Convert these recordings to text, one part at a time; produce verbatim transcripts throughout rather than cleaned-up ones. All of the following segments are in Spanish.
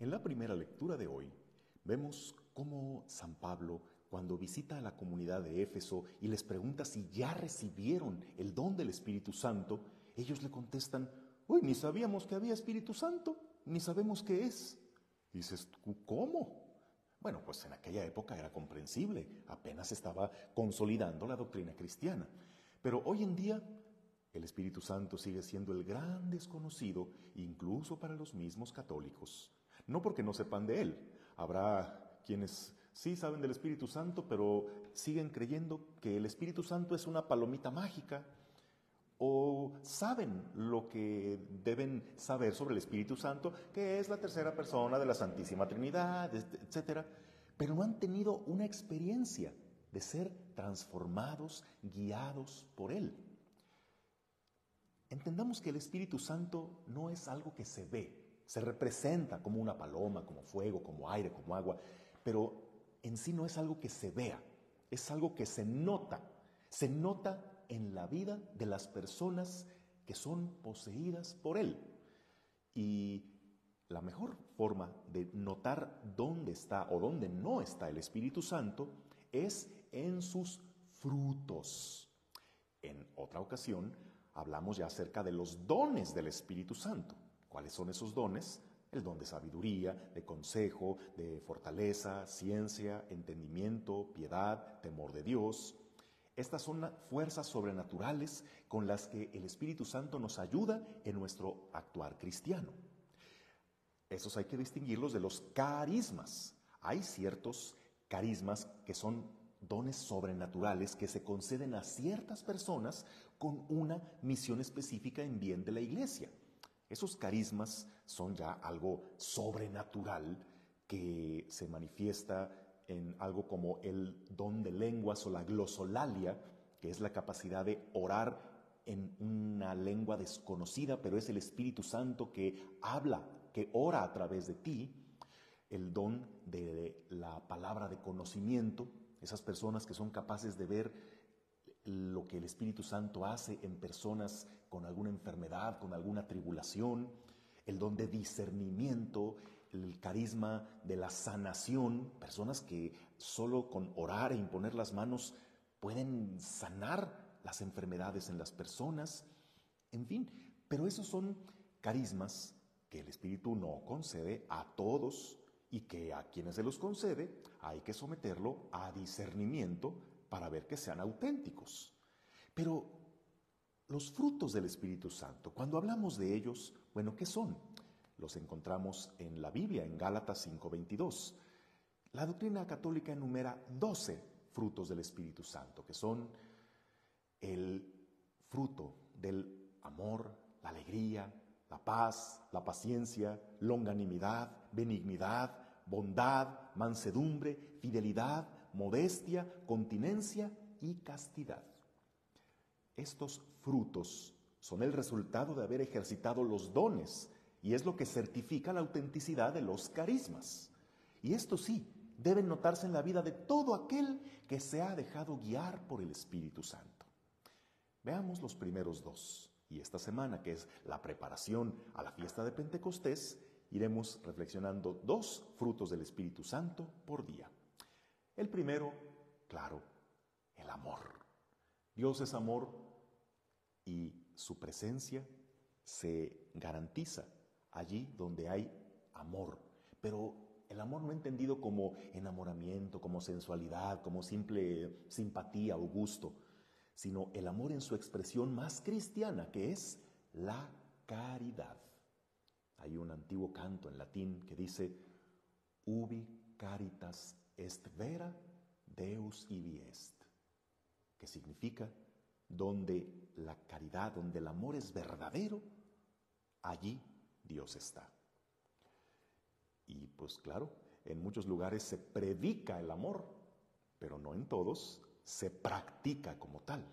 En la primera lectura de hoy, vemos cómo San Pablo, cuando visita a la comunidad de Éfeso y les pregunta si ya recibieron el don del Espíritu Santo, ellos le contestan: uy, ni sabíamos que había Espíritu Santo, ni sabemos qué es. Y dices, ¿cómo? Bueno, pues en aquella época era comprensible, apenas estaba consolidando la doctrina cristiana. Pero hoy en día el Espíritu Santo sigue siendo el gran desconocido, incluso para los mismos católicos. No porque no sepan de él. Habrá quienes sí saben del Espíritu Santo, pero siguen creyendo que el Espíritu Santo es una palomita mágica, o saben lo que deben saber sobre el Espíritu Santo, que es la tercera persona de la Santísima Trinidad, etcétera, pero no han tenido una experiencia de ser transformados, guiados por Él. Entendamos que el Espíritu Santo no es algo que se ve, se representa como una paloma, como fuego, como aire, como agua, pero en sí no es algo que se vea, es algo que se nota, se nota en la vida de las personas que son poseídas por Él. Y la mejor forma de notar dónde está o dónde no está el Espíritu Santo es en sus frutos. En otra ocasión hablamos ya acerca de los dones del Espíritu Santo. ¿Cuáles son esos dones? El don de sabiduría, de consejo, de fortaleza, ciencia, entendimiento, piedad, temor de Dios. Estas son fuerzas sobrenaturales con las que el Espíritu Santo nos ayuda en nuestro actuar cristiano. Esos hay que distinguirlos de los carismas. Hay ciertos carismas que son dones sobrenaturales que se conceden a ciertas personas con una misión específica en bien de la iglesia. Esos carismas son ya algo sobrenatural que se manifiesta en algo como el don de lenguas o la glosolalia, que es la capacidad de orar en una lengua desconocida, pero es el Espíritu Santo que habla, que ora a través de ti. El don de la palabra de conocimiento, esas personas que son capaces de ver lo que el Espíritu Santo hace en personas con alguna enfermedad, con alguna tribulación. El don de discernimiento, el carisma de la sanación, personas que solo con orar e imponer las manos pueden sanar las enfermedades en las personas. En fin, pero esos son carismas que el Espíritu no concede a todos y que a quienes se los concede hay que someterlo a discernimiento para ver que sean auténticos. Pero los frutos del Espíritu Santo, cuando hablamos de ellos, bueno, ¿qué son? Los encontramos en la Biblia, en Gálatas cinco veintidós. La doctrina católica enumera doce frutos del Espíritu Santo, que son el fruto del amor, la alegría, la paz, la paciencia, longanimidad, benignidad, bondad, mansedumbre, fidelidad, modestia, continencia y castidad. Estos frutos son el resultado de haber ejercitado los dones y es lo que certifica la autenticidad de los carismas. Y esto sí, deben notarse en la vida de todo aquel que se ha dejado guiar por el Espíritu Santo. Veamos los primeros dos. Y esta semana, que es la preparación a la fiesta de Pentecostés, iremos reflexionando dos frutos del Espíritu Santo por día. El primero, claro, el amor. Dios es amor y su presencia se garantiza allí donde hay amor. Pero el amor no entendido como enamoramiento, como sensualidad, como simple simpatía o gusto, sino el amor en su expresión más cristiana, que es la caridad. Hay un antiguo canto en latín que dice: ubi caritas est vera, Deus ibi est, que significa: donde la caridad, donde el amor es verdadero, allí Dios está. Y pues claro, en muchos lugares se predica el amor, pero no en todos se practica como tal.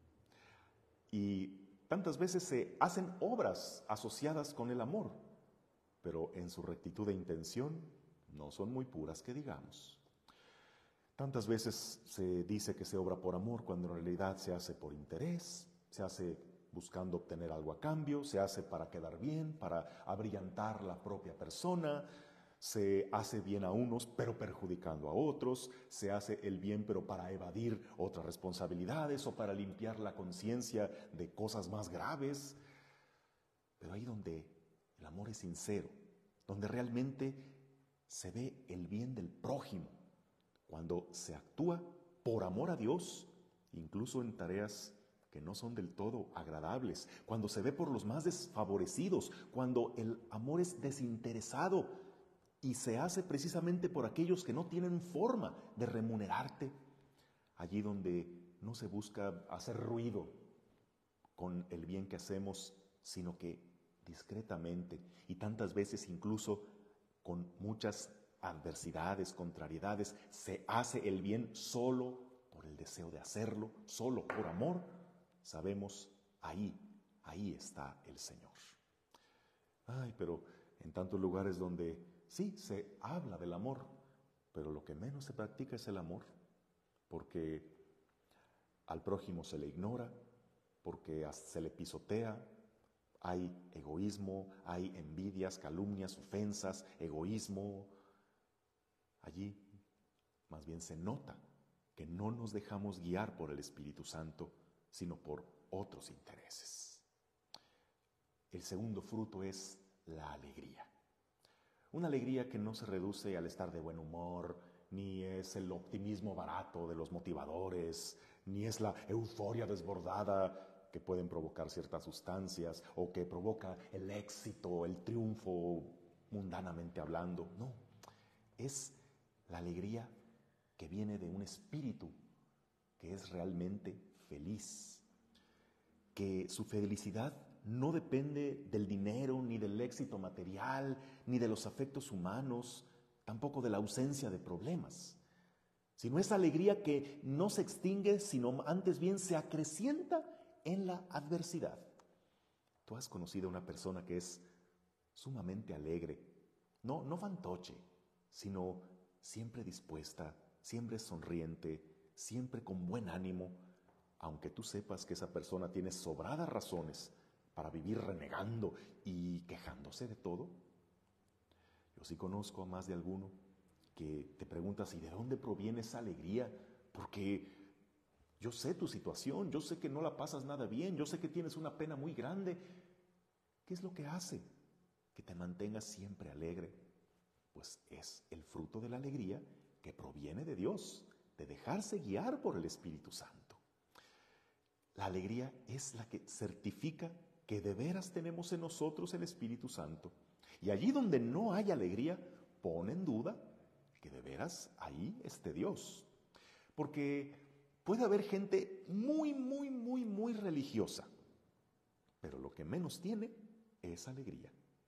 Y tantas veces se hacen obras asociadas con el amor, pero en su rectitud de intención no son muy puras que digamos. Tantas veces se dice que se obra por amor cuando en realidad se hace por interés, se hace buscando obtener algo a cambio, se hace para quedar bien, para abrillantar la propia persona, Se hace bien a unos, pero perjudicando a otros. Se hace el bien, pero para evadir otras responsabilidades o para limpiar la conciencia de cosas más graves. Pero ahí donde el amor es sincero, donde realmente se ve el bien del prójimo, cuando se actúa por amor a Dios, incluso en tareas que no son del todo agradables, cuando se ve por los más desfavorecidos, cuando el amor es desinteresado y se hace precisamente por aquellos que no tienen forma de remunerarte, allí donde no se busca hacer ruido con el bien que hacemos, sino que discretamente y tantas veces incluso con muchas adversidades, contrariedades, se hace el bien solo por el deseo de hacerlo, solo por amor, sabemos, ahí, ahí está el Señor. Ay, pero en tantos lugares donde sí se habla del amor, pero lo que menos se practica es el amor, porque al prójimo se le ignora, porque se le pisotea, hay egoísmo, hay envidias, calumnias, ofensas, egoísmo. Allí más bien se nota que no nos dejamos guiar por el Espíritu Santo, sino por otros intereses. El segundo fruto es la alegría. Una alegría que no se reduce al estar de buen humor, ni es el optimismo barato de los motivadores, ni es la euforia desbordada que pueden provocar ciertas sustancias o que provoca el éxito, el triunfo, mundanamente hablando. No, es la alegría que viene de un espíritu que es realmente feliz, que su felicidad no depende del dinero, ni del éxito material, ni de los afectos humanos, tampoco de la ausencia de problemas, sino esa alegría que no se extingue, sino antes bien se acrecienta en la adversidad. Tú has conocido a una persona que es sumamente alegre, no, no fantoche, sino siempre dispuesta, siempre sonriente, siempre con buen ánimo, aunque tú sepas que esa persona tiene sobradas razones para vivir renegando y quejándose de todo. Yo sí conozco a más de alguno que te preguntas, ¿y de dónde proviene esa alegría? Porque yo sé tu situación, yo sé que no la pasas nada bien, yo sé que tienes una pena muy grande. ¿Qué es lo que hace que te mantengas siempre alegre? Pues es el fruto de la alegría que proviene de Dios, de dejarse guiar por el Espíritu Santo. La alegría es la que certifica que de veras tenemos en nosotros el Espíritu Santo. Y allí donde no hay alegría, pone en duda que de veras ahí esté Dios. Porque puede haber gente muy, muy, muy, muy religiosa, pero lo que menos tiene es alegría.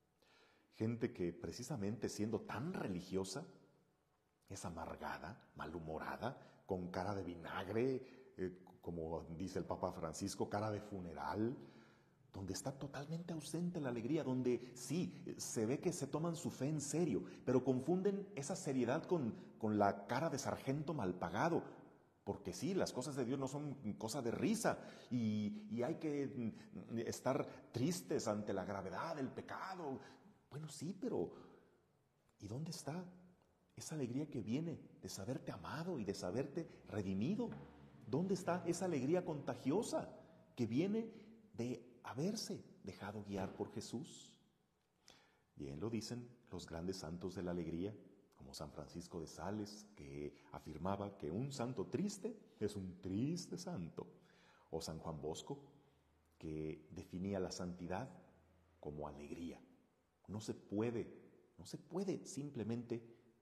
Gente que precisamente siendo tan religiosa es amargada, malhumorada, con cara de vinagre, eh, como dice el Papa Francisco, cara de funeral, donde está totalmente ausente la alegría, donde sí, se ve que se toman su fe en serio, pero confunden esa seriedad con, con la cara de sargento mal pagado, porque sí, las cosas de Dios no son cosa de risa y, y hay que estar tristes ante la gravedad del pecado. Bueno, sí, pero ¿y dónde está esa alegría que viene de saberte amado y de saberte redimido? ¿Dónde está esa alegría contagiosa que viene de haberse dejado guiar por Jesús? Bien lo dicen los grandes santos de la alegría, como San Francisco de Sales, que afirmaba que un santo triste es un triste santo, o San Juan Bosco, que definía la santidad como alegría. No se puede, no se puede simplemente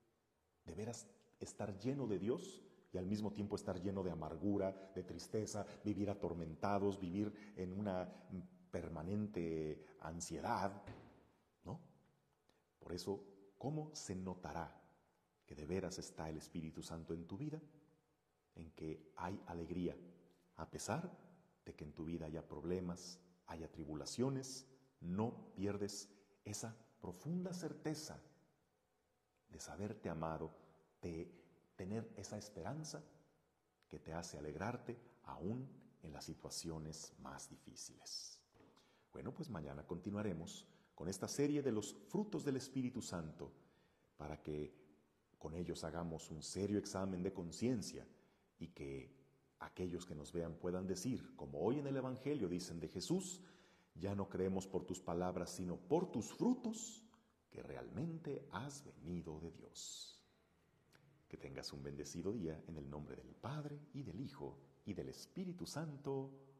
de veras estar lleno de Dios y al mismo tiempo estar lleno de amargura, de tristeza, vivir atormentados, vivir en una permanente ansiedad, ¿no? Por eso, ¿cómo se notará que de veras está el Espíritu Santo en tu vida? En que hay alegría, a pesar de que en tu vida haya problemas, haya tribulaciones, no pierdes esa profunda certeza de saberte amado, de tener esa esperanza que te hace alegrarte aún en las situaciones más difíciles. Bueno, pues mañana continuaremos con esta serie de los frutos del Espíritu Santo para que con ellos hagamos un serio examen de conciencia y que aquellos que nos vean puedan decir, como hoy en el Evangelio dicen de Jesús, ya no creemos por tus palabras, sino por tus frutos, que realmente has venido de Dios. Que tengas un bendecido día en el nombre del Padre, y del Hijo, y del Espíritu Santo.